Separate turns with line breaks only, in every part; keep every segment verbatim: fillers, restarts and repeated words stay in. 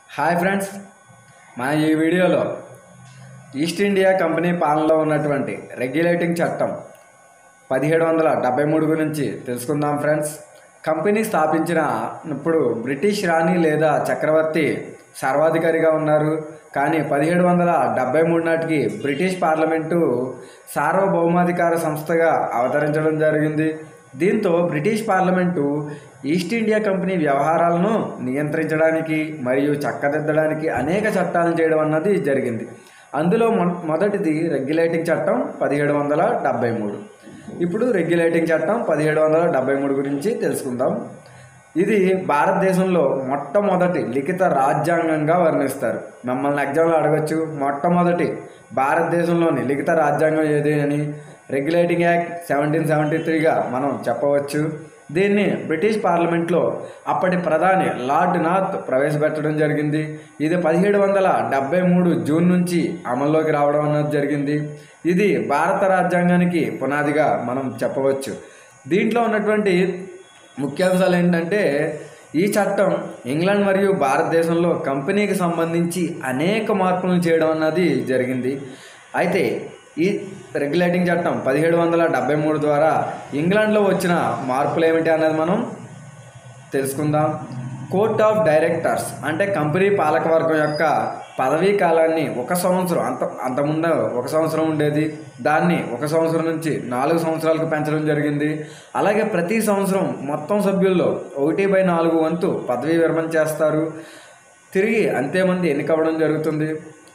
Hi friends, మన ఈ వీడియోలో ఈస్ట్ ఇండియా కంపెనీ పాలనలో ఉన్నటువంటి రెగ్యులేటింగ్ చట్టం పదిహేడు వందల డెబ్బై మూడు గురించి తెలుసుకుందాం ఫ్రెండ్స్. కంపెనీ స్థాపించిన ఇప్పుడు బ్రిటిష్ రాణి లేదా చక్రవర్తి సర్వాధికారిగా ఉన్నారు. కానీ పదిహేడు వందల డెబ్బై మూడు నాటికి బ్రిటిష్ పార్లమెంటు సార్వభౌమాధికార సంస్థగా అవతరించడం జరిగింది. దీంతో British parliament East India company వ్యవహారాలను నియంత్రించడానికి మరియు చక్కదిద్దడానికి అనేక చట్టాలను చేయడం అన్నది జరిగింది. అందులో మొ మొదటిది రెగ్యులేటింగ్ చట్టం పదిహేడు వందల డెబ్బై మూడు. ఇప్పుడు రెగ్యులేటింగ్ చట్టం పదిహేడు వందల డెబ్బై మూడు గురించి తెలుసుకుందాం. ఇది భారతదేశంలో మొట్టమొదటి లిఖిత రాజ్యాంగంగా వర్ణిస్తారు. మమ్మల్ని ఎగ్జామ్లో అడగచ్చు, మొట్టమొదటి భారతదేశంలోని లిఖిత రాజ్యాంగం ఏది అని. రెగ్యులేటింగ్ యాక్ట్ సెవెంటీన్ సెవెంటీ త్రీగా మనం చెప్పవచ్చు. దీన్ని బ్రిటిష్ పార్లమెంట్లో అప్పటి ప్రధాని లార్డ్ నార్త్ ప్రవేశపెట్టడం జరిగింది. ఇది పదిహేడు వందల డెబ్బై మూడు జూన్ నుంచి అమల్లోకి రావడం అన్నది జరిగింది. ఇది భారత రాజ్యాంగానికి పునాదిగా మనం చెప్పవచ్చు. దీంట్లో ఉన్నటువంటి ముఖ్యాంశాలు ఏంటంటే, ఈ చట్టం ఇంగ్లాండ్ మరియు భారతదేశంలో కంపెనీకి సంబంధించి అనేక మార్పులను చేయడం అన్నది జరిగింది. అయితే ఈ రెగ్యులేటింగ్ చట్టం పదిహేడు వందల డెబ్బై మూడు ద్వారా ఇంగ్లాండ్లో వచ్చిన మార్పులు ఏమిటి అన్నది మనం తెలుసుకుందాం. కోర్ట్ ఆఫ్ డైరెక్టర్స్ అంటే కంపెనీ పాలకవర్గం యొక్క పదవీ కాలాన్ని ఒక సంవత్సరం అంత అంతకుముందు ఒక సంవత్సరం ఉండేది, దాన్ని ఒక సంవత్సరం నుంచి నాలుగు సంవత్సరాలకు పెంచడం జరిగింది. అలాగే ప్రతి సంవత్సరం మొత్తం సభ్యుల్లో ఒకటి బై నాలుగు వంతు పదవీ విరమణ చేస్తారు. తిరిగి అంతేమంది ఎన్నికవ్వడం జరుగుతుంది.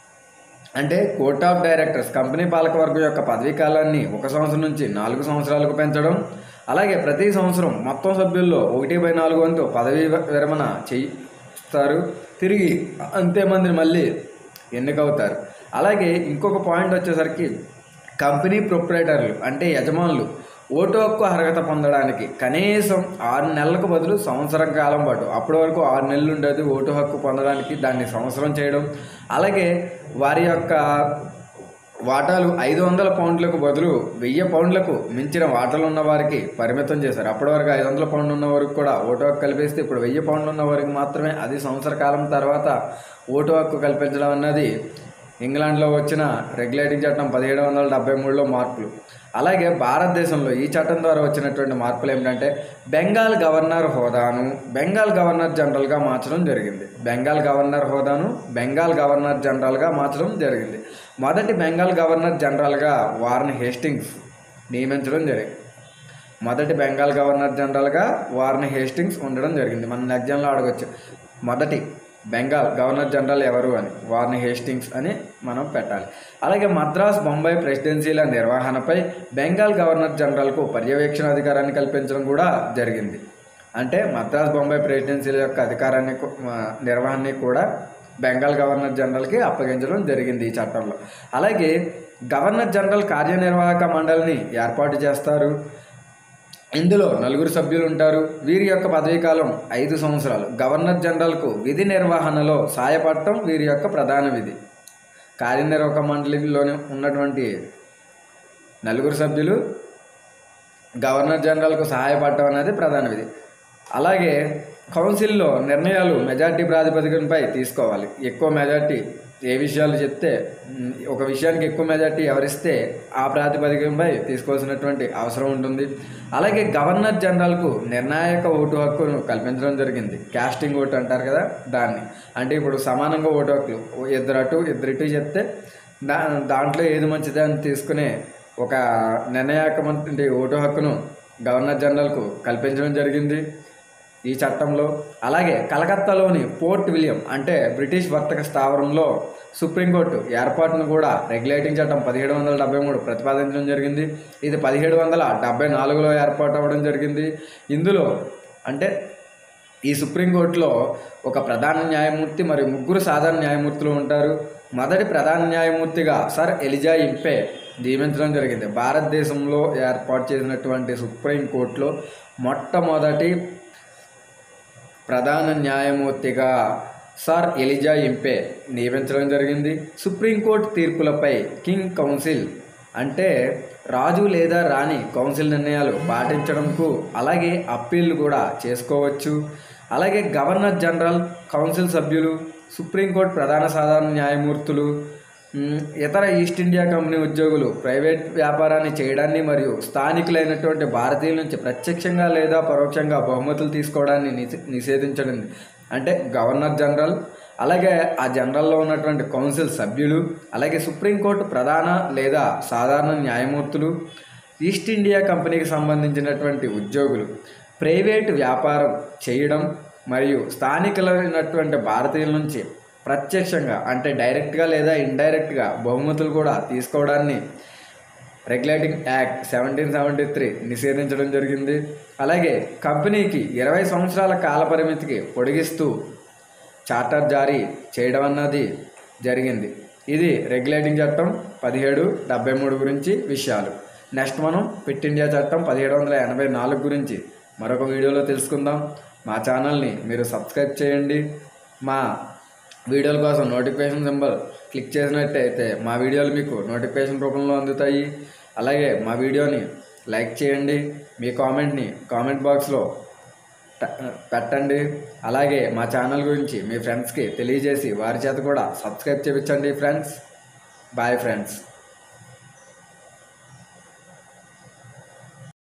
అంటే కోర్ట్ ఆఫ్ డైరెక్టర్స్ కంపెనీ పాలకవర్గం యొక్క పదవీ కాలాన్ని ఒక సంవత్సరం నుంచి నాలుగు సంవత్సరాలకు పెంచడం, అలాగే ప్రతి సంవత్సరం మొత్తం సభ్యుల్లో ఒకటి బై నాలుగు వంతు పదవీ విరమణ చేయిస్తారు. తిరిగి అంతేమందిని మళ్ళీ ఎన్నికవుతారు. అలాగే ఇంకొక పాయింట్ వచ్చేసరికి కంపెనీ ప్రొప్రైటర్లు అంటే యజమానులు ఓటు హక్కు అర్హత పొందడానికి కనీసం ఆరు నెలలకు బదులు సంవత్సరం కాలం పాటు, అప్పటి వరకు ఆరు నెలలు ఉండేది ఓటు హక్కు పొందడానికి, దాన్ని సంవత్సరం చేయడం. అలాగే వారి యొక్క వాటాలు ఐదు వందల పౌండ్లకు బదులు వెయ్యి పౌండ్లకు మించిన వాటాలు ఉన్న వారికి పరిమితం చేశారు. అప్పటి వరకు ఐదు వందల పౌండ్లు ఉన్న వరకు కూడా ఓటు హక్కు కల్పిస్తే ఇప్పుడు వెయ్యి పౌండ్లు ఉన్న వారికి మాత్రమే, అది సంవత్సర కాలం తర్వాత ఓటు హక్కు కల్పించడం అన్నది ఇంగ్లాండ్లో వచ్చిన రెగ్యులేటింగ్ చట్టం పదిహేడు వందల డెబ్బై మూడులో మార్పులు. అలాగే భారతదేశంలో ఈ చట్టం ద్వారా వచ్చినటువంటి మార్పులు ఏమిటంటే, బెంగాల్ గవర్నర్ హోదాను బెంగాల్ గవర్నర్ జనరల్గా మార్చడం జరిగింది. బెంగాల్ గవర్నర్ హోదాను బెంగాల్ గవర్నర్ జనరల్గా మార్చడం జరిగింది. మొదటి బెంగాల్ గవర్నర్ జనరల్గా వార్న్ హేస్టింగ్స్ నియమించడం జరిగింది. మొదటి బెంగాల్ గవర్నర్ జనరల్గా వార్న్ హేస్టింగ్స్ ఉండడం జరిగింది. మన ఎగ్జామ్లో అడగచ్చు, మొదటి బెంగాల్ గవర్నర్ జనరల్ ఎవరు అని. వార్న్ హేస్టింగ్స్ అని మనం పెట్టాలి. అలాగే మద్రాస్ బొంబాయి ప్రెసిడెన్సీల నిర్వహణపై బెంగాల్ గవర్నర్ జనరల్కు పర్యవేక్షణ అధికారాన్ని కల్పించడం కూడా జరిగింది. అంటే మద్రాస్ బొంబాయి ప్రెసిడెన్సీల యొక్క అధికారాన్ని నిర్వహణని కూడా బెంగాల్ గవర్నర్ జనరల్కి అప్పగించడం జరిగింది ఈ చట్టంలో. అలాగే గవర్నర్ జనరల్ కార్యనిర్వాహక మండలిని ఏర్పాటు చేస్తారు. ఇందులో నలుగురు సభ్యులు ఉంటారు. వీరి యొక్క పదవీకాలం ఐదు సంవత్సరాలు. గవర్నర్ జనరల్కు విధి నిర్వహణలో సాయపడటం వీరి యొక్క ప్రధాన విధి. కార్యనిర్వాహక మండలిలోనే ఉన్నటువంటి నలుగురు సభ్యులు గవర్నర్ జనరల్కు సహాయపడటం అనేది ప్రధాన విధి. అలాగే కౌన్సిల్లో నిర్ణయాలు మెజార్టీ ప్రాతిపదికనపై తీసుకోవాలి. ఎక్కువ మెజార్టీ ఏ విషయాలు చెప్తే, ఒక విషయానికి ఎక్కువ మెజార్టీ ఎవరిస్తే ఆ ప్రాతిపదికపై తీసుకోవాల్సినటువంటి అవసరం ఉంటుంది. అలాగే గవర్నర్ జనరల్కు నిర్ణాయక ఓటు హక్కును కల్పించడం జరిగింది. క్యాస్టింగ్ ఓటు అంటారు కదా దాన్ని. అంటే ఇప్పుడు సమానంగా ఓటు హక్కులు ఇద్దరు అటు ఇద్దరు ఇటు చెప్తే దా దాంట్లో ఏది మంచిది అని తీసుకునే ఒక నిర్ణాయకమైన ఓటు హక్కును గవర్నర్ జనరల్కు కల్పించడం జరిగింది ఈ చట్టంలో. అలాగే కలకత్తాలోని పోర్ట్ విలియం అంటే బ్రిటిష్ వర్తక స్థావరంలో సుప్రీంకోర్టు ఏర్పాటును కూడా రెగ్యులేటింగ్ చట్టం పదిహేడు వందల డెబ్బై మూడు ప్రతిపాదించడం జరిగింది. ఇది పదిహేడు వందల డెబ్బై నాలుగులో ఏర్పాటు అవ్వడం జరిగింది. ఇందులో అంటే ఈ సుప్రీంకోర్టులో ఒక ప్రధాన న్యాయమూర్తి మరియు ముగ్గురు సాధారణ న్యాయమూర్తులు ఉంటారు. మొదటి ప్రధాన న్యాయమూర్తిగా సర్ ఎలిజా ఇంపే నియమించడం జరిగింది. భారతదేశంలో ఏర్పాటు చేసినటువంటి సుప్రీంకోర్టులో మొట్టమొదటి ప్రధాన న్యాయమూర్తిగా సర్ ఎలిజా ఇంపే నియమించడం జరిగింది. సుప్రీంకోర్టు తీర్పులపై కింగ్ కౌన్సిల్ అంటే రాజు లేదా రాణి కౌన్సిల్ నిర్ణయాలు పాటించడంకు అలాగే అప్పీళ్లు కూడా చేసుకోవచ్చు. అలాగే గవర్నర్ జనరల్ కౌన్సిల్ సభ్యులు, సుప్రీంకోర్టు ప్రధాన సాధారణ న్యాయమూర్తులు, ఇతర ఈస్ట్ ఇండియా కంపెనీ ఉద్యోగులు ప్రైవేట్ వ్యాపారాన్ని చేయడాన్ని మరియు స్థానికులైనటువంటి భారతీయుల నుంచి ప్రత్యక్షంగా లేదా పరోక్షంగా బహుమతులు తీసుకోవడాన్ని నిషే నిషేధించడం అంటే గవర్నర్ జనరల్, అలాగే ఆ జనరల్లో ఉన్నటువంటి కౌన్సిల్ సభ్యులు, అలాగే సుప్రీంకోర్టు ప్రధాన లేదా సాధారణ న్యాయమూర్తులు, ఈస్ట్ ఇండియా కంపెనీకి సంబంధించినటువంటి ఉద్యోగులు ప్రైవేటు వ్యాపారం చేయడం మరియు స్థానికులైనటువంటి భారతీయుల నుంచి ప్రత్యక్షంగా అంటే డైరెక్ట్గా లేదా ఇండైరెక్ట్గా బహుమతులు కూడా తీసుకోవడాన్ని regulating act seventeen seventy three నిషేధించడం జరిగింది. అలాగే కంపెనీకి ఇరవై సంవత్సరాల కాల పరిమితికి పొడిగిస్తూ చార్టర్ జారీ చేయడం అన్నది జరిగింది. ఇది రెగ్యులేటింగ్ చట్టం పదిహేడు డెబ్బై మూడు గురించి విషయాలు. నెక్స్ట్ మనం పిట్ ఇండియా చట్టం పదిహేడు వందల ఎనభై నాలుగు గురించి మరొక వీడియోలో తెలుసుకుందాం. మా ఛానల్ని మీరు సబ్స్క్రైబ్ చేయండి. మా వీడియోల కోసం నోటిఫికేషన్ సింబల్ క్లిక్ చేసినట్టయితే మా వీడియోలు మీకు నోటిఫికేషన్ రూపంలో అందుతాయి. అలాగే మా వీడియోని లైక్ చేయండి, మీ కామెంట్ని కామెంట్ బాక్స్లో పెట్టండి. అలాగే మా ఛానల్ గురించి మీ ఫ్రెండ్స్కి తెలియజేసి వారి చేత కూడా సబ్స్క్రైబ్ చేయించండి ఫ్రెండ్స్. Bye friends.